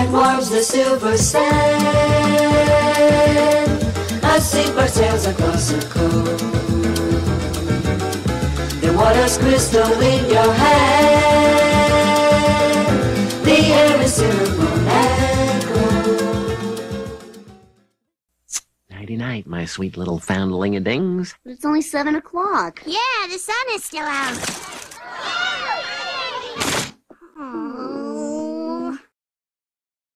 sunlight warms the silver sand. I sink our sails across the coast. The water's crystal in your hand. The air is cinnamon and gold. Nighty-night, my sweet little foundling-a-dings. But it's only 7 o'clock. Yeah, the sun is still out.